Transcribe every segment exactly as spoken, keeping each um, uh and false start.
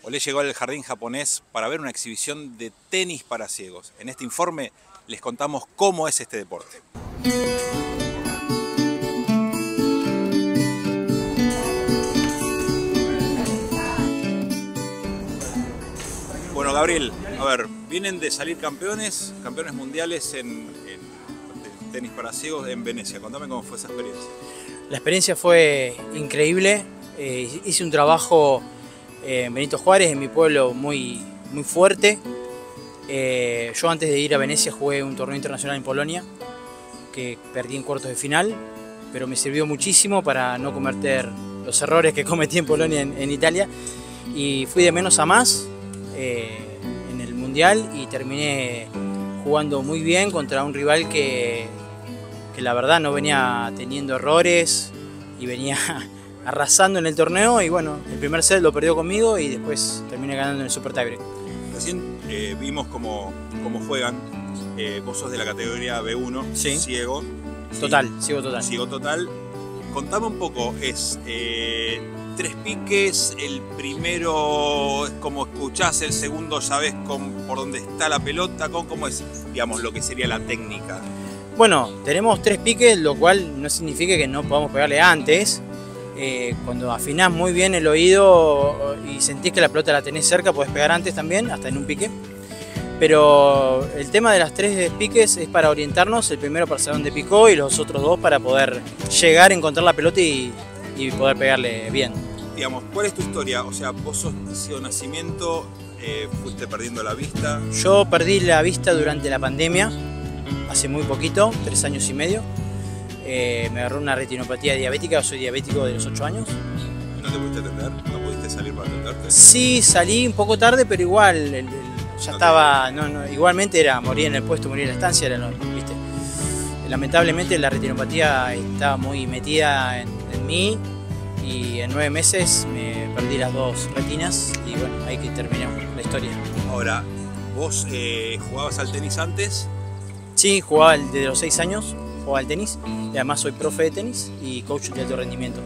Olé llegó al jardín japonés para ver una exhibición de tenis para ciegos. En este informe les contamos cómo es este deporte. Bueno, Gabriel, a ver, vienen de salir campeones, campeones mundiales en, en tenis para ciegos en Venecia. Contame cómo fue esa experiencia. La experiencia fue increíble. Eh, hice un trabajo eh, en Benito Juárez, en mi pueblo, muy, muy fuerte. Eh, yo antes de ir a Venecia jugué un torneo internacional en Polonia, que perdí en cuartos de final, pero me sirvió muchísimo para no cometer los errores que cometí en Polonia en, en Italia. Y fui de menos a más eh, en el Mundial y terminé jugando muy bien contra un rival que, que la verdad no venía teniendo errores y venía arrasando en el torneo. Y bueno, el primer set lo perdió conmigo y después terminé ganando en el Super Tiebreak. Recién eh, vimos cómo, cómo juegan. Eh, vos sos de la categoría B uno, sí. Ciego. Total, sí. ciego total. Ciego total. Contame un poco, es eh, tres piques, el primero es como escuchás, el segundo ya ves con, por dónde está la pelota, con, cómo es, digamos, lo que sería la técnica. Bueno, tenemos tres piques, lo cual no significa que no podamos pegarle antes. Eh, cuando afinás muy bien el oído y sentís que la pelota la tenés cerca, podés pegar antes también, hasta en un pique. Pero el tema de las tres piques es para orientarnos, el primero para saber dónde picó y los otros dos para poder llegar a encontrar la pelota y, y poder pegarle bien. Digamos, ¿cuál es tu historia? O sea, vos sos ciego de nacimiento, eh, fuiste perdiendo la vista. Yo perdí la vista durante la pandemia, hace muy poquito, tres años y medio. Eh, me agarró una retinopatía diabética, yo soy diabético de los ocho años. ¿No te pudiste atender? ¿No pudiste salir para atenderte? Sí, salí un poco tarde, pero igual el, el, ya estaba, no, no, igualmente era morir en el puesto, morir en la estancia, era, ¿viste? Lamentablemente la retinopatía estaba muy metida en, en mí y en nueve meses me perdí las dos retinas y bueno, ahí que terminó la historia. Ahora, ¿vos eh, jugabas al tenis antes? Sí, jugaba desde los seis años, jugaba al tenis y además soy profe de tenis y coach de alto rendimiento.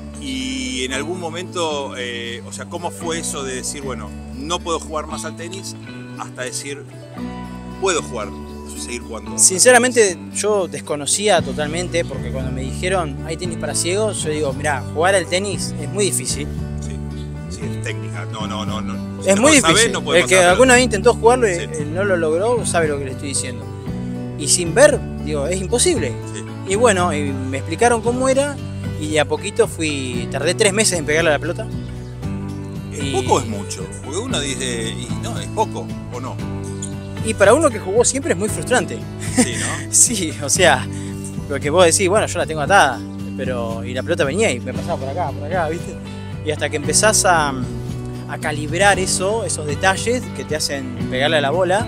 Y en algún momento, eh, o sea, ¿cómo fue eso de decir, bueno, no puedo jugar más al tenis, hasta decir, puedo jugar, seguir jugando? Sinceramente yo desconocía totalmente, porque cuando me dijeron hay tenis para ciegos, yo digo, mirá, jugar al tenis es muy difícil. Sí, sí, es técnica, no, no, no. no. Si es no muy difícil, sabés, no el que alguna vez intentó jugarlo y sí. no lo logró, sabe lo que le estoy diciendo. Y sin ver, digo, es imposible. Sí. Y bueno, y me explicaron cómo era y de a poquito fui, tardé tres meses en pegarle a la pelota. ¿Es y... poco o es mucho? Porque uno dice, y no, es poco o no. Y para uno que jugó siempre es muy frustrante. Sí, ¿no? Sí, o sea, lo que vos decís, bueno, yo la tengo atada, pero y la pelota venía y me pasaba por acá, por acá, ¿viste? Y hasta que empezás a, a calibrar eso, esos detalles que te hacen pegarle a la bola,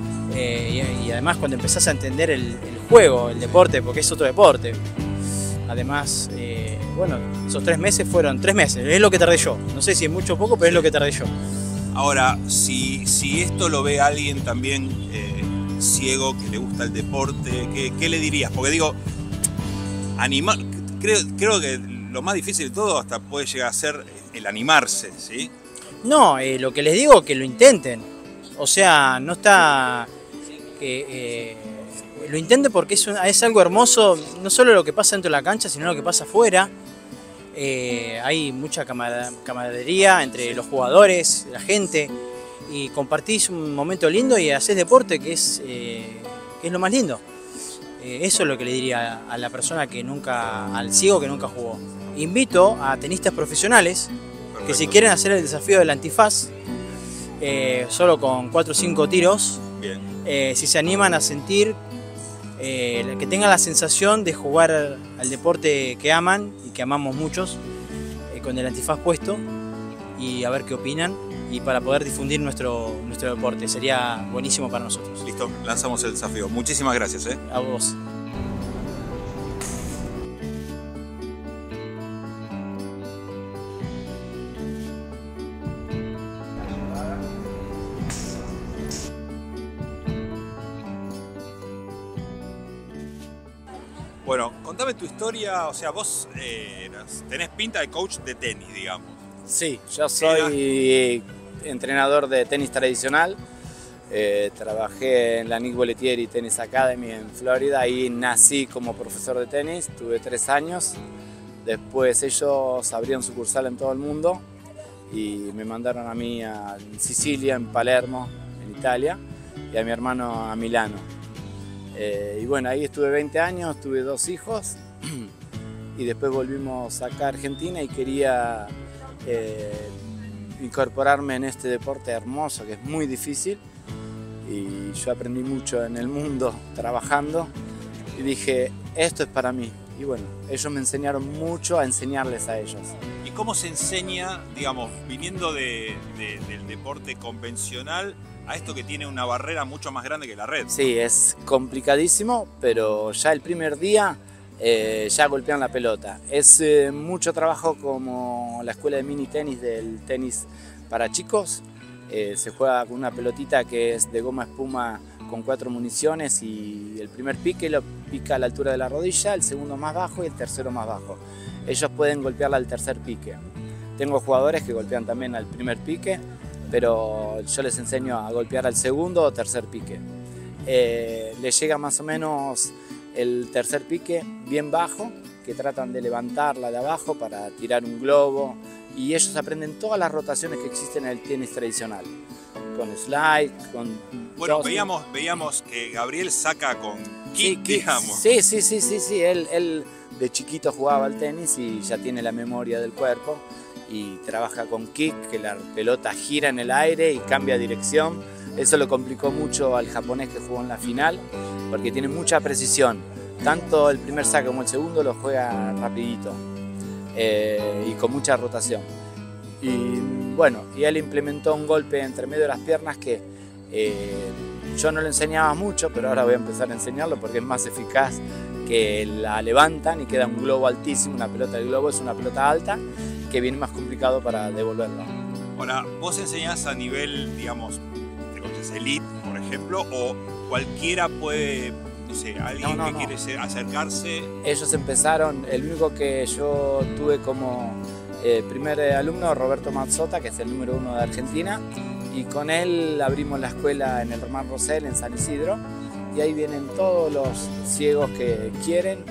eh, y, y además cuando empezás a entender el, el juego, el deporte, porque es otro deporte. Además, eh, bueno, esos tres meses fueron tres meses, es lo que tardé yo. No sé si es mucho o poco, pero es lo que tardé yo. Ahora, si, si esto lo ve alguien también eh, ciego, que le gusta el deporte, ¿qué, qué le dirías? Porque digo, animar, creo, creo que lo más difícil de todo hasta puede llegar a ser el animarse, ¿sí? No, eh, lo que les digo es que lo intenten. O sea, no está... Eh, eh, lo intenten porque es, un, es algo hermoso, no solo lo que pasa dentro de la cancha, sino lo que pasa afuera. Eh, hay mucha camaradería entre los jugadores, la gente, y compartís un momento lindo y hacés deporte, que es, eh, que es lo más lindo. Eh, eso es lo que le diría a la persona que nunca, al ciego que nunca jugó. Invito a tenistas profesionales Perfecto. que si quieren hacer el desafío del antifaz, eh, solo con cuatro o cinco tiros, Bien. Eh, si se animan a sentir, eh, que tengan la sensación de jugar al deporte que aman y que amamos muchos, eh, con el antifaz puesto, y a ver qué opinan, y para poder difundir nuestro, nuestro deporte. Sería buenísimo para nosotros. Listo, lanzamos el desafío. Muchísimas gracias. ¿eh? A vos. Bueno, contame tu historia, o sea, vos eh, eras, tenés pinta de coach de tenis, digamos. Sí, yo soy entrenador de tenis tradicional. Eh, trabajé en la Nick Bollettieri Tennis Academy en Florida, ahí nací como profesor de tenis, tuve tres años. Después ellos abrieron sucursal en todo el mundo y me mandaron a mí a Sicilia, en Palermo, en Italia, y a mi hermano a Milano. Eh, y bueno, ahí estuve veinte años, tuve dos hijos y después volvimos acá a Argentina y quería eh, incorporarme en este deporte hermoso que es muy difícil. Y yo aprendí mucho en el mundo trabajando y dije, esto es para mí. Y bueno, ellos me enseñaron mucho a enseñarles a ellos. ¿Y cómo se enseña, digamos, viniendo de, de, del deporte convencional a esto que tiene una barrera mucho más grande que la red? Sí, es complicadísimo, pero ya el primer día eh, ya golpean la pelota. Es eh, mucho trabajo como la escuela de mini tenis del tenis para chicos. Eh, se juega con una pelotita que es de goma espuma con cuatro municiones y el primer pique lo pica a la altura de la rodilla, el segundo más bajo y el tercero más bajo. Ellos pueden golpearla al tercer pique. Tengo jugadores que golpean también al primer pique, pero yo les enseño a golpear al segundo o tercer pique. Eh, les llega más o menos el tercer pique bien bajo, que tratan de levantarla de abajo para tirar un globo, y ellos aprenden todas las rotaciones que existen en el tenis tradicional, con slide, con... Bueno, veíamos, veíamos que Gabriel saca con kick, sí, digamos. Sí, sí, sí, sí, sí. Él, él de chiquito jugaba al tenis y ya tiene la memoria del cuerpo y trabaja con kick, que la pelota gira en el aire y cambia dirección. Eso lo complicó mucho al japonés que jugó en la final, porque tiene mucha precisión. Tanto el primer saque como el segundo lo juega rapidito. Eh, y con mucha rotación. Y bueno, y él implementó un golpe entre medio de las piernas que eh, yo no le enseñaba mucho, pero ahora voy a empezar a enseñarlo porque es más eficaz, que la levantan y queda un globo altísimo, una pelota de globo es una pelota alta que viene más complicado para devolverlo. Ahora, ¿vos enseñás a nivel, digamos, de elite, por ejemplo, o cualquiera puede... No sé, alguien no, no, que no. quiere ser, acercarse? Ellos empezaron, el único que yo tuve como eh, primer alumno, Roberto Mazzota, que es el número uno de Argentina, y con él abrimos la escuela en el Román Rosell, en San Isidro, y ahí vienen todos los ciegos que quieren.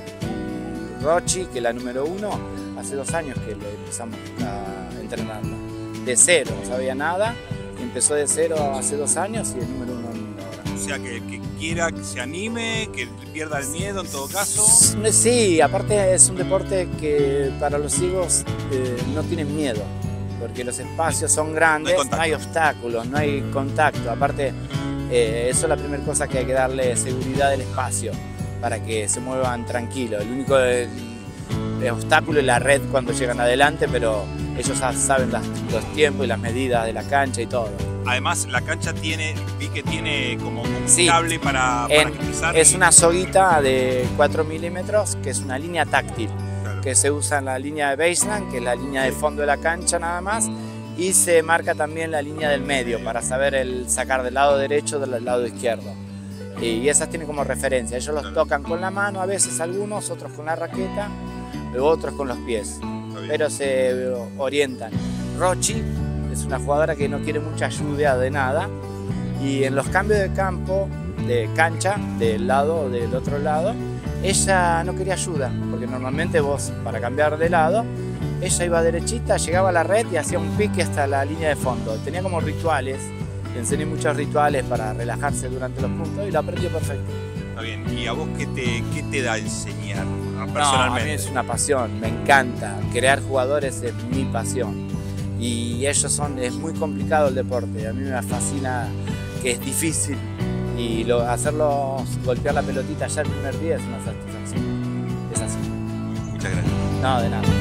Y Rochi, que es la número uno, hace dos años que le empezamos a entrenarla, de cero, no sabía nada, empezó de cero hace dos años y es número uno. O sea, que el que quiera que se anime, que pierda el miedo en todo caso. Sí, aparte es un deporte que para los ciegos eh, no tienen miedo, porque los espacios son grandes, no hay, no hay obstáculos, no hay contacto. Aparte, eh, eso es la primera cosa que hay que darle seguridad del espacio para que se muevan tranquilos. El único el, el obstáculo es la red cuando llegan adelante, pero ellos saben las, los tiempos y las medidas de la cancha y todo. Además, la cancha tiene, vi que tiene como un sí, cable para, para en, pisar. Es y... una soguita de cuatro milímetros, que es una línea táctil, claro, que se usa en la línea de baseline, que es la línea de fondo de la cancha nada más, y se marca también la línea del medio para saber el sacar del lado derecho o del lado izquierdo. Y esas tienen como referencia. Ellos los tocan con la mano, a veces algunos, otros con la raqueta, otros con los pies, pero se orientan. Rochi es una jugadora que no quiere mucha ayuda de nada, y en los cambios de campo, de cancha, del lado o del otro lado, ella no quería ayuda, porque normalmente vos para cambiar de lado, ella iba derechita, llegaba a la red y hacía un pique hasta la línea de fondo. Tenía como rituales, le enseñé muchos rituales para relajarse durante los puntos y lo aprendió perfecto. Está bien, ¿y a vos qué te, qué te da enseñar personalmente? No, a mí es una pasión, me encanta, crear jugadores es mi pasión. Y ellos son, es muy complicado el deporte, a mí me fascina que es difícil y lo, hacerlos golpear la pelotita ya el primer día es una satisfacción, es así. Muchas gracias. No, de nada.